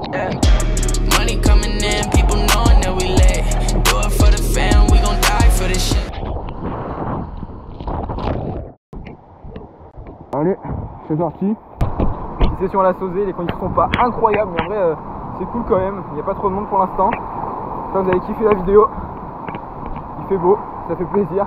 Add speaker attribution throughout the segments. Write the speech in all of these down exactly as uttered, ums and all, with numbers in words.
Speaker 1: Yeah. Money coming in, people knowing that we late. Do it for the fam, we gon' die for this shit.
Speaker 2: Allez, c'est parti. Ici sur la Sauzée, les conditions sont pas incroyables, mais en vrai euh, c'est cool quand même. Il n'y a pas trop de monde pour l'instant. J'espère que vous avez kiffé la vidéo. Il fait beau, ça fait plaisir.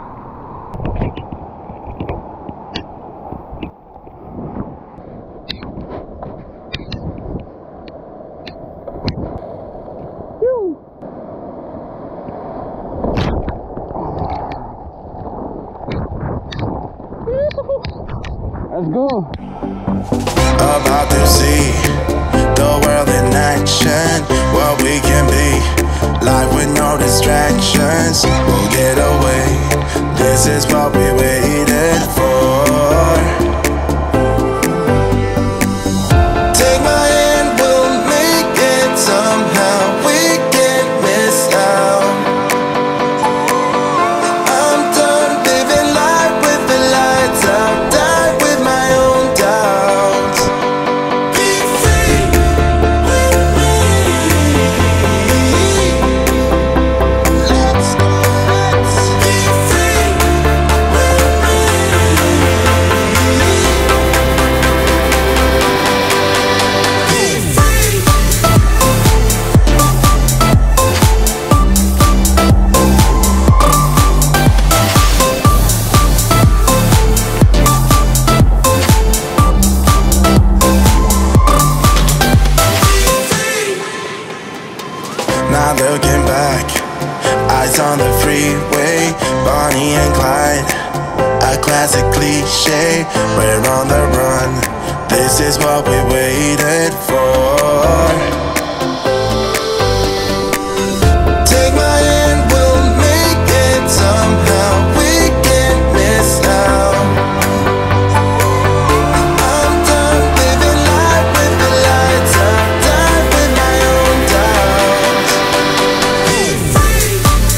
Speaker 2: Let's go.
Speaker 3: About to see the world in action, what we can be, life with no distractions. We'll get away, this is what we waited for. Take my hand, we'll make it somehow. We can't miss out. I'm done living life with the lights out. Die with my own doubts. Be free with me. Let's go, let's be free with me. Be free. Not looking back, eyes on the freeway, Bonnie and Clyde, a classic cliche. We're on the run, this is what we waited for. Take my hand, we'll make it somehow. We can't miss out. I'm done living life with the lights out. Die with my own doubts. Be free.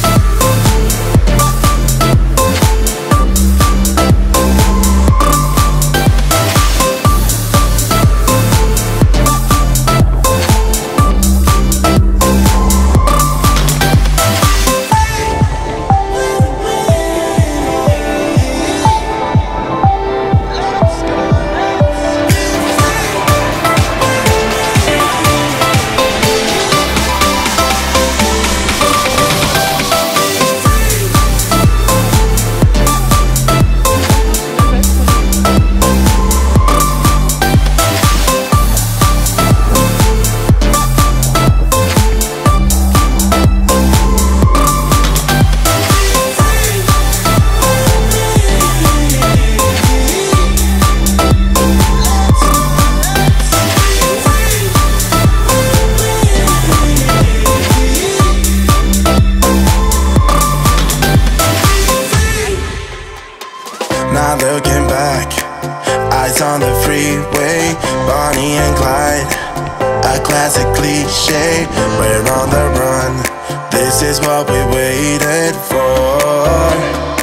Speaker 3: Not looking back, eyes on the freeway, Bonnie and Clyde, a classic cliche. We're on the run, this is what we waited for.